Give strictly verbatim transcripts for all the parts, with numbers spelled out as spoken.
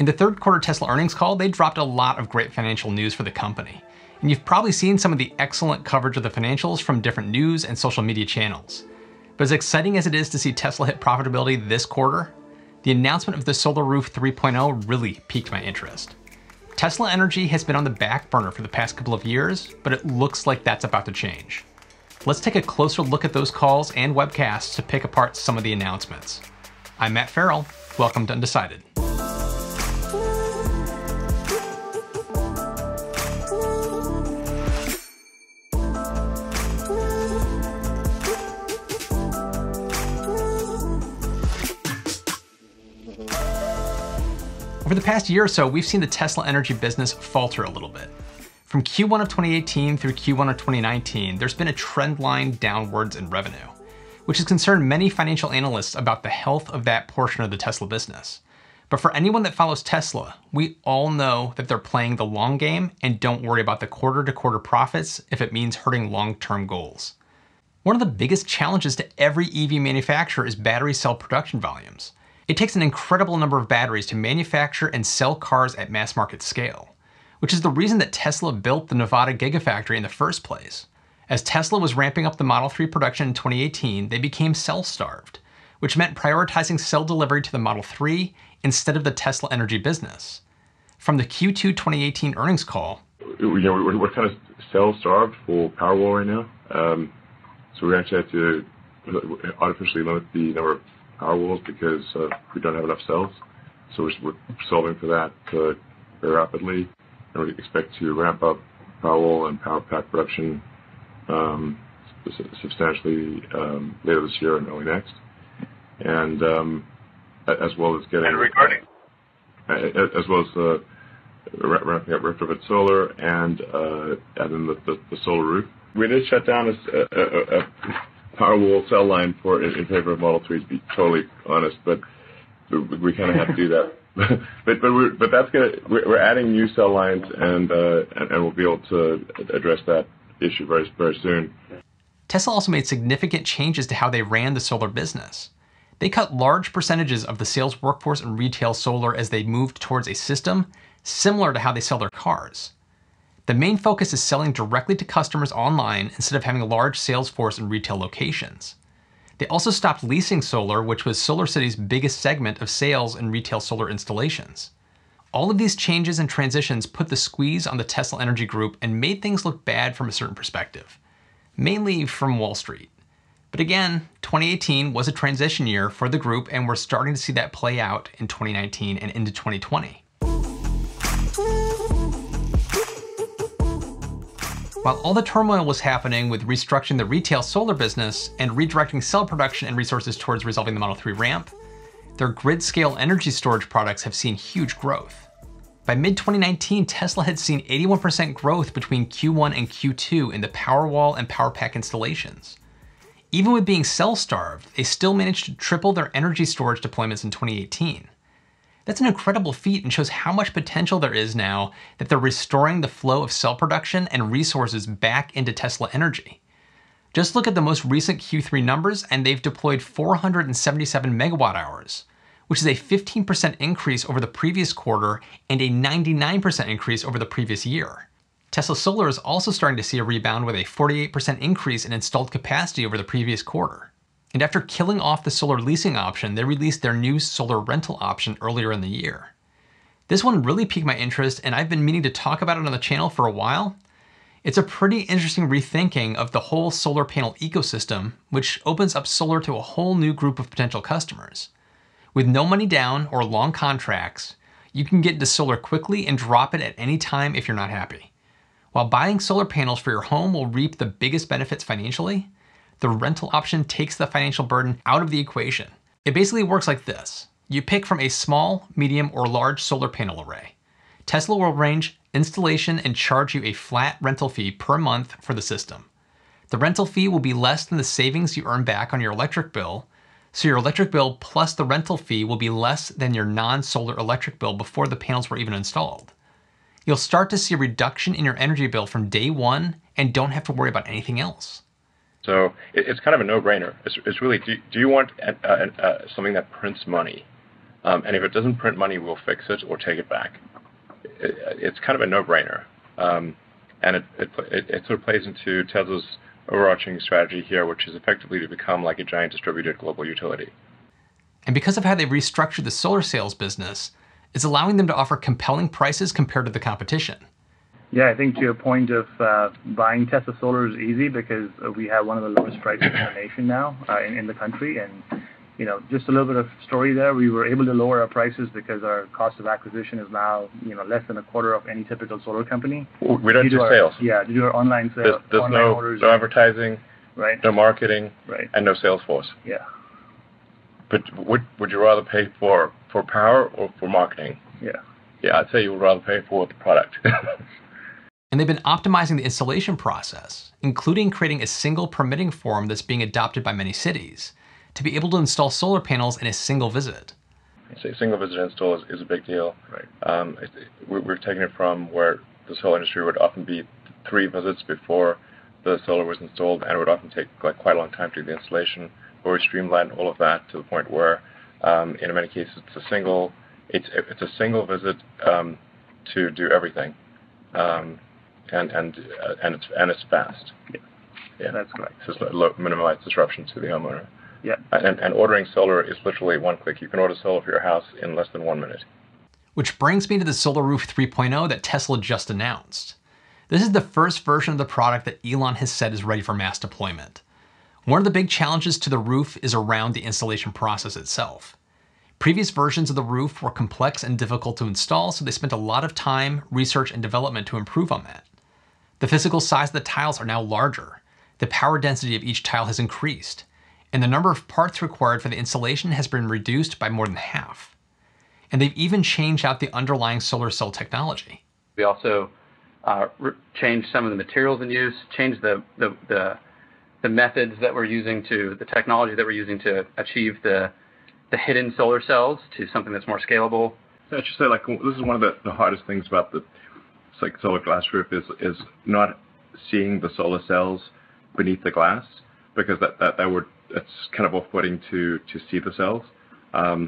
In the third quarter Tesla earnings call, they dropped a lot of great financial news for the company. And you've probably seen some of the excellent coverage of the financials from different news and social media channels. But as exciting as it is to see Tesla hit profitability this quarter, the announcement of the Solar Roof three point oh really piqued my interest. Tesla Energy has been on the back burner for the past couple of years, but it looks like that's about to change. Let's take a closer look at those calls and webcasts to pick apart some of the announcements. I'm Matt Ferrell. Welcome to Undecided. Over the past year or so, we've seen the Tesla Energy business falter a little bit. From Q one of twenty eighteen through Q one of twenty nineteen, there's been a trend line downwards in revenue, which has concerned many financial analysts about the health of that portion of the Tesla business. But for anyone that follows Tesla, we all know that they're playing the long game and don't worry about the quarter-to-quarter profits if it means hurting long-term goals. One of the biggest challenges to every E V manufacturer is battery cell production volumes. It takes an incredible number of batteries to manufacture and sell cars at mass market scale, which is the reason that Tesla built the Nevada Gigafactory in the first place. As Tesla was ramping up the Model three production in twenty eighteen, they became cell-starved, which meant prioritizing cell delivery to the Model three instead of the Tesla Energy business. From the Q two twenty eighteen earnings call, you know, we're, we're kind of cell-starved for Powerwall right now, um, so we actually have to artificially limit the number of Powerwalls because uh, we don't have enough cells. So we're, we're solving for that uh, very rapidly, and we expect to ramp up Powerwall and Powerpack production um, substantially um, later this year and early next, and um, as well as getting and regarding uh, as well as uh, ramping up retrofit solar and uh, and then the, the, the solar roof. We did shut down a, a, a, a Powerwall cell line for in, in favor of Model three, to be totally honest, but we, we kind of have to do that. but but we're, but that's gonna we're, we're adding new cell lines, and, uh, and and we'll be able to address that issue very very soon. Tesla also made significant changes to how they ran the solar business. They cut large percentages of the sales workforce in retail solar as they moved towards a system similar to how they sell their cars. The main focus is selling directly to customers online instead of having a large sales force in retail locations. They also stopped leasing solar, which was SolarCity's biggest segment of sales in retail solar installations. All of these changes and transitions put the squeeze on the Tesla Energy Group and made things look bad from a certain perspective, mainly from Wall Street. But again, twenty eighteen was a transition year for the group, and we're starting to see that play out in twenty nineteen and into twenty twenty. While all the turmoil was happening with restructuring the retail solar business and redirecting cell production and resources towards resolving the Model three ramp, their grid-scale energy storage products have seen huge growth. By mid twenty nineteen, Tesla had seen eighty-one percent growth between Q one and Q two in the Powerwall and Powerpack installations. Even with being cell-starved, they still managed to triple their energy storage deployments in twenty eighteen. That's an incredible feat and shows how much potential there is now that they're restoring the flow of cell production and resources back into Tesla Energy. Just look at the most recent Q three numbers, and they've deployed four hundred seventy-seven megawatt hours, which is a fifteen percent increase over the previous quarter and a ninety-nine percent increase over the previous year. Tesla Solar is also starting to see a rebound with a forty-eight percent increase in installed capacity over the previous quarter. And after killing off the solar leasing option, they released their new solar rental option earlier in the year. This one really piqued my interest, and I've been meaning to talk about it on the channel for a while. It's a pretty interesting rethinking of the whole solar panel ecosystem, which opens up solar to a whole new group of potential customers. With no money down or long contracts, you can get into solar quickly and drop it at any time if you're not happy. While buying solar panels for your home will reap the biggest benefits financially, the rental option takes the financial burden out of the equation. It basically works like this. You pick from a small, medium, or large solar panel array. Tesla will arrange installation and charge you a flat rental fee per month for the system. The rental fee will be less than the savings you earn back on your electric bill, so your electric bill plus the rental fee will be less than your non-solar electric bill before the panels were even installed. You'll start to see a reduction in your energy bill from day one and don't have to worry about anything else. So it, it's kind of a no-brainer. It's, it's really, do, do you want a, a, a, something that prints money? Um, and if it doesn't print money, we'll fix it or take it back. It, it's kind of a no-brainer. Um, and it, it, it, it sort of plays into Tesla's overarching strategy here, which is effectively to become like a giant distributed global utility. And because of how they restructured the solar sales business, it's allowing them to offer compelling prices compared to the competition. Yeah, I think to your point of uh, buying Tesla Solar is easy because we have one of the lowest prices in the nation now, uh, in, in the country. And, you know, just a little bit of story there, we were able to lower our prices because our cost of acquisition is now, you know, less than a quarter of any typical solar company. We don't do, do our, sales. Yeah, to do our online sales. There's, there's online no, orders, no advertising, right? No marketing, right. And no sales force. Yeah. But would would you rather pay for, for power or for marketing? Yeah. Yeah, I'd say you would rather pay for the product. And they've been optimizing the installation process, including creating a single permitting form that's being adopted by many cities, to be able to install solar panels in a single visit. So a single visit install is, is a big deal. Right. Um, it, we, we've taken it from where the solar industry would often be three visits before the solar was installed, and it would often take like quite a long time to do the installation. But we streamlined all of that to the point where, um, in many cases, it's a single, it's it's a single visit um, to do everything. Um, And and uh, and it's and it's fast. Yeah, yeah. That's correct. So it's low, minimize disruption to the homeowner. Yeah. And and ordering solar is literally one click. You can order solar for your house in less than one minute. Which brings me to the Solar Roof three point oh that Tesla just announced. This is the first version of the product that Elon has said is ready for mass deployment. One of the big challenges to the roof is around the installation process itself. Previous versions of the roof were complex and difficult to install, so they spent a lot of time, research, and development to improve on that. The physical size of the tiles are now larger, the power density of each tile has increased, and the number of parts required for the installation has been reduced by more than half. And they've even changed out the underlying solar cell technology. We also uh, changed some of the materials in use, changed the, the, the, the methods that we're using to, the technology that we're using to achieve the, the hidden solar cells to something that's more scalable. I should say, like, this is one of the, the hardest things about the like solar glass roof is is not seeing the solar cells beneath the glass, because that that, that would it's kind of off-putting to to see the cells, um,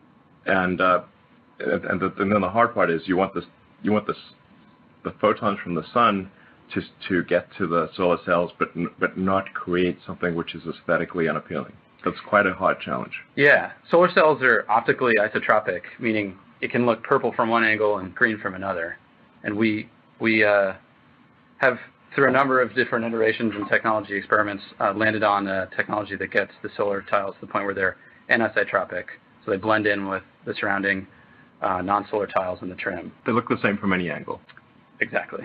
and uh, and, the, and then the hard part is you want this you want this the photons from the sun to to get to the solar cells, but but not create something which is aesthetically unappealing. That's quite a hard challenge. Yeah, solar cells are optically isotropic, meaning it can look purple from one angle and green from another. And we we uh, have, through a number of different iterations and technology experiments, uh, landed on a technology that gets the solar tiles to the point where they're anisotropic, so they blend in with the surrounding uh, non-solar tiles in the trim. They look the same from any angle. Exactly.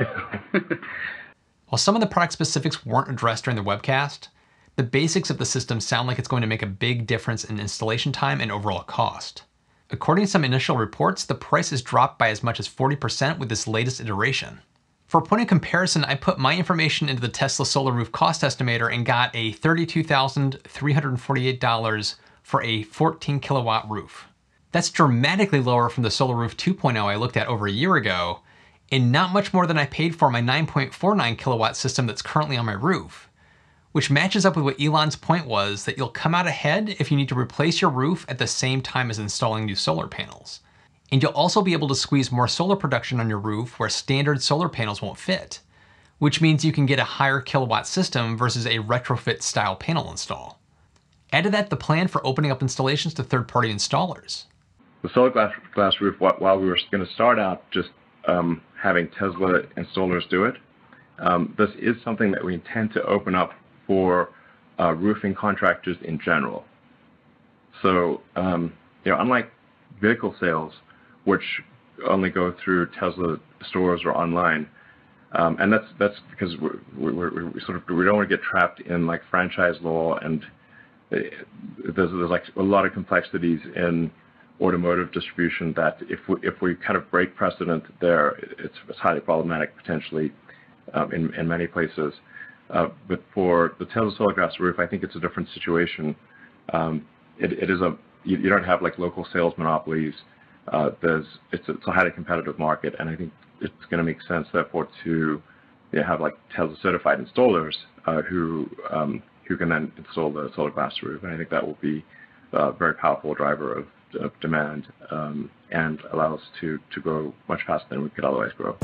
While some of the product specifics weren't addressed during the webcast, the basics of the system sound like it's going to make a big difference in installation time and overall cost. According to some initial reports, the price has dropped by as much as forty percent with this latest iteration. For a point of comparison, I put my information into the Tesla Solar Roof cost estimator and got a thirty-two thousand three hundred forty-eight dollars for a fourteen kilowatt roof. That's dramatically lower from the Solar Roof two point oh I looked at over a year ago, and not much more than I paid for my nine point four nine kilowatt system that's currently on my roof, which matches up with what Elon's point was, that you'll come out ahead if you need to replace your roof at the same time as installing new solar panels. And you'll also be able to squeeze more solar production on your roof where standard solar panels won't fit, which means you can get a higher kilowatt system versus a retrofit style panel install. Add to that the plan for opening up installations to third-party installers. The solar glass, glass roof, while we were going to start out just um, having Tesla installers do it, um, this is something that we intend to open up for uh, roofing contractors in general. So, um, you know, unlike vehicle sales, which only go through Tesla stores or online, um, and that's that's because we we we sort of we don't want to get trapped in like franchise law, and there's there's like a lot of complexities in automotive distribution that if we if we kind of break precedent there, it's, it's highly problematic potentially um, in in many places. Uh, but for the Tesla solar glass roof, I think it's a different situation. Um, it, it is a you, you don't have like local sales monopolies. Uh, there's it's a, it's a highly competitive market, and I think it's going to make sense therefore to you know, have like Tesla certified installers uh, who um, who can then install the solar glass roof, and I think that will be a very powerful driver of of demand um, and allow us to, to grow much faster than we could otherwise grow.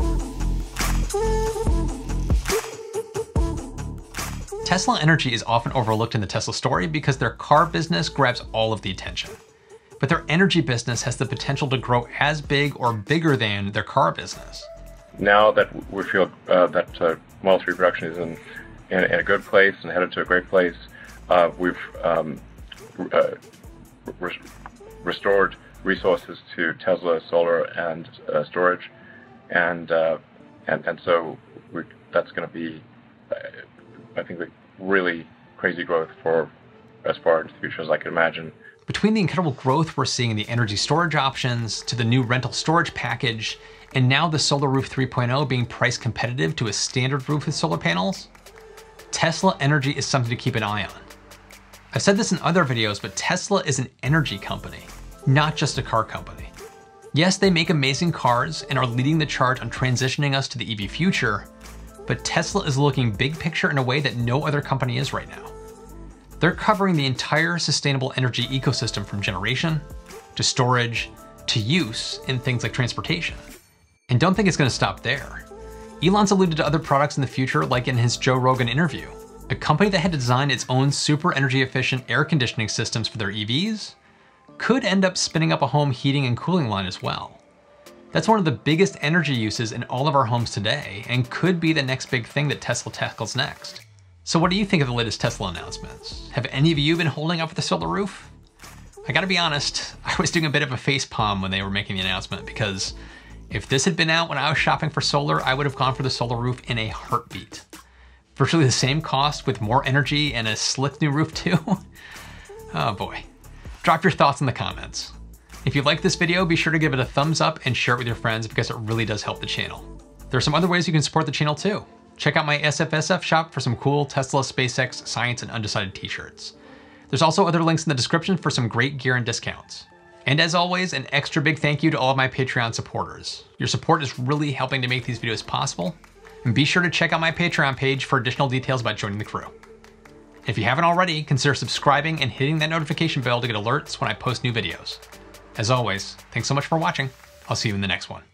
Tesla Energy is often overlooked in the Tesla story because their car business grabs all of the attention. But their energy business has the potential to grow as big or bigger than their car business. Now that we feel uh, that uh, Model three production is in, in, in a good place and headed to a great place, uh, we've um, uh, re restored resources to Tesla solar and uh, storage, and uh, and and so we, that's going to be, uh, I think, the really crazy growth for as far into the future as I can imagine. Between the incredible growth we're seeing in the energy storage options, to the new rental storage package, and now the Solar Roof three point oh being price competitive to a standard roof with solar panels, Tesla Energy is something to keep an eye on. I've said this in other videos, but Tesla is an energy company, not just a car company. Yes, they make amazing cars and are leading the charge on transitioning us to the E V future, but Tesla is looking big picture in a way that no other company is right now. They're covering the entire sustainable energy ecosystem from generation, to storage, to use in things like transportation. And don't think it's going to stop there. Elon's alluded to other products in the future, like in his Joe Rogan interview. A company that had designed its own super energy efficient air conditioning systems for their E Vs could end up spinning up a home heating and cooling line as well. That's one of the biggest energy uses in all of our homes today, and could be the next big thing that Tesla tackles next. So what do you think of the latest Tesla announcements? Have any of you been holding up for the Solar Roof? I gotta be honest, I was doing a bit of a face palm when they were making the announcement, because if this had been out when I was shopping for solar, I would have gone for the Solar Roof in a heartbeat. Virtually the same cost with more energy and a slick new roof too. Oh boy. Drop your thoughts in the comments. If you like this video, be sure to give it a thumbs up and share it with your friends, because it really does help the channel. There are some other ways you can support the channel too. Check out my S F S F shop for some cool Tesla, SpaceX, Science, and Undecided t-shirts. There's also other links in the description for some great gear and discounts. And as always, an extra big thank you to all of my Patreon supporters. Your support is really helping to make these videos possible. And be sure to check out my Patreon page for additional details about joining the crew. If you haven't already, consider subscribing and hitting that notification bell to get alerts when I post new videos. As always, thanks so much for watching. I'll see you in the next one.